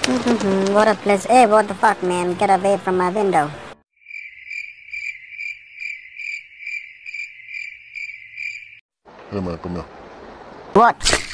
What a place. Hey, what the fuck, man? Get away from my window. Hey man, come here. What?